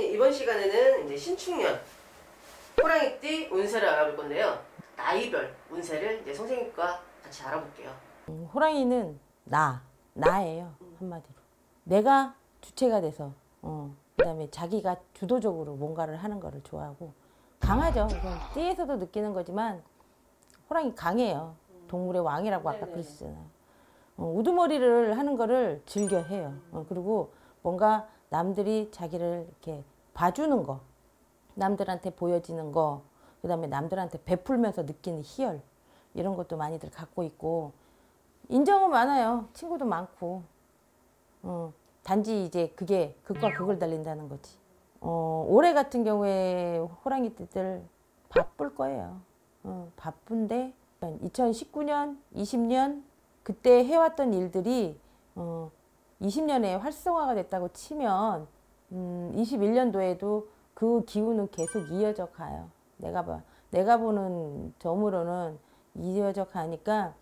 이번 시간에는 이제 신축년 호랑이띠 운세를 알아볼 건데요. 나이별 운세를 이제 선생님과 같이 알아볼게요. 호랑이는 나예요. 한마디로. 내가 주체가 돼서 그다음에 자기가 주도적으로 뭔가를 하는 거를 좋아하고 강하죠. 그냥 띠에서도 느끼는 거지만 호랑이 강해요. 동물의 왕이라고 아까 그러셨잖아요. 우두머리를 하는 거를 즐겨 해요. 그리고 뭔가 남들이 자기를 이렇게 봐주는 거, 남들한테 보여지는 거, 그 다음에 남들한테 베풀면서 느끼는 희열, 이런 것도 많이들 갖고 있고, 인정은 많아요. 친구도 많고. 단지 이제 그게 극과 극을 달린다는 거지. 올해 같은 경우에 호랑이들 바쁠 거예요. 바쁜데 2019년, 20년 그때 해왔던 일들이 20년에 활성화가 됐다고 치면 21년도에도 그 기운은 계속 이어져 가요. 내가 보는 점으로는 이어져 가니까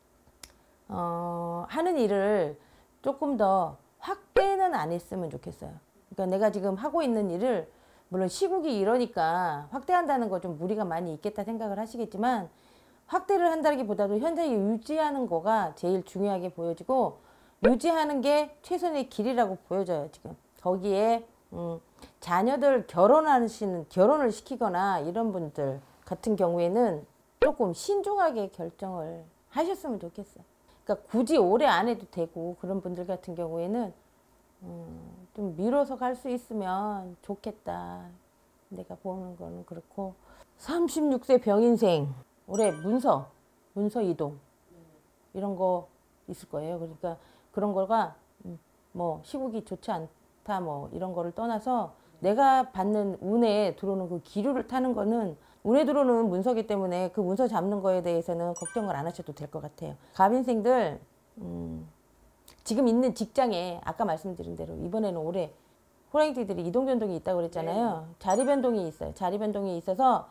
하는 일을 조금 더 확대는 안 했으면 좋겠어요. 그러니까 내가 지금 하고 있는 일을 물론 시국이 이러니까 확대한다는 거 좀 무리가 많이 있겠다 생각을 하시겠지만 확대를 한다기보다도 현재 유지하는 거가 제일 중요하게 보여지고 유지하는 게 최선의 길이라고 보여져요. 지금 거기에 자녀들 결혼을 시키거나 이런 분들 같은 경우에는 조금 신중하게 결정을 하셨으면 좋겠어요. 그러니까 굳이 올해 안 해도 되고 그런 분들 같은 경우에는 좀 미뤄서 갈 수 있으면 좋겠다. 내가 보는 거는 그렇고 36세 병인생 올해 문서 이동 이런 거 있을 거예요. 그러니까 그런 거가 뭐 시국이 좋지 않다 뭐 이런 거를 떠나서 내가 받는 운에 들어오는 그 기류를 타는 거는 운에 들어오는 문서기 때문에 그 문서 잡는 거에 대해서는 걱정을 안 하셔도 될 것 같아요. 갑인생들 지금 있는 직장에 아까 말씀드린 대로 이번에는 올해 호랑이띠들이 이동 변동이 있다고 그랬잖아요. 네. 자리 변동이 있어요. 자리 변동이 있어서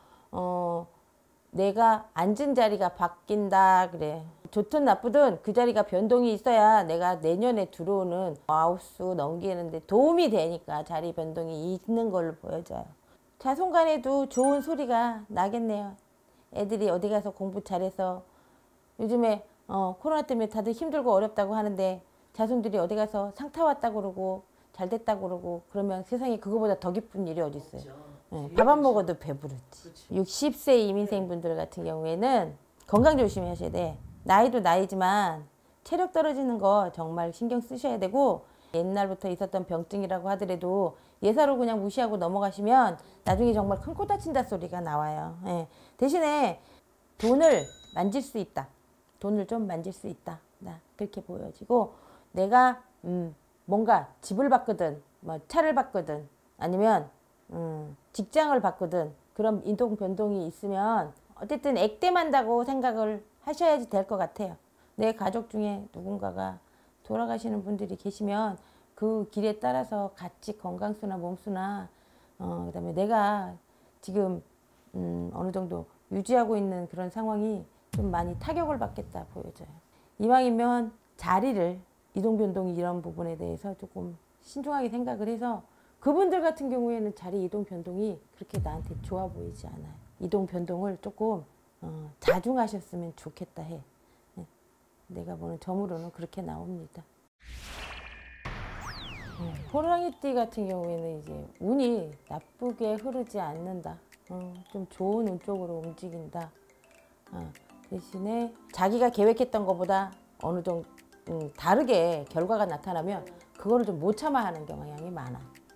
내가 앉은 자리가 바뀐다 그래. 좋든 나쁘든 그 자리가 변동이 있어야 내가 내년에 들어오는 하우스 넘기는데 도움이 되니까 자리 변동이 있는 걸로 보여져요. 자손간에도 좋은 소리가 나겠네요. 애들이 어디 가서 공부 잘해서 요즘에 코로나 때문에 다들 힘들고 어렵다고 하는데 자손들이 어디 가서 상 타왔다고 그러고 잘 됐다고 그러고 그러면 세상에 그거보다 더 기쁜 일이 어디 있어요. 네, 밥 안 먹어도 배부르지. 60세 이민생분들 같은 경우에는 건강 조심하셔야 돼. 나이도 나이지만 체력 떨어지는 거 정말 신경 쓰셔야 되고 옛날부터 있었던 병증이라고 하더라도 예사로 그냥 무시하고 넘어가시면 나중에 정말 큰 코 다친다 소리가 나와요. 네. 대신에 돈을 만질 수 있다. 돈을 좀 만질 수 있다. 그렇게 보여지고 내가 뭔가 집을 바꾸든 뭐 차를 바꾸든 아니면 직장을 바꾸든 그런 이동 변동이 있으면 어쨌든 액땜한다고 생각을 하셔야지 될 것 같아요. 내 가족 중에 누군가가 돌아가시는 분들이 계시면 그 길에 따라서 같이 건강수나 몸수나 그다음에 내가 지금 어느 정도 유지하고 있는 그런 상황이 좀 많이 타격을 받겠다 보여져요. 이왕이면 자리를 이동 변동이 이런 부분에 대해서 조금 신중하게 생각을 해서 그분들 같은 경우에는 자리 이동 변동이 그렇게 나한테 좋아 보이지 않아요. 이동 변동을 조금 자중하셨으면 좋겠다 해. 내가 보는 점으로는 그렇게 나옵니다. 호랑이띠 같은 경우에는 이제 운이 나쁘게 흐르지 않는다. 좀 좋은 운 쪽으로 움직인다. 대신에 자기가 계획했던 것보다 어느 정도 다르게 결과가 나타나면 그거를 좀 못 참아하는 경향이 많아.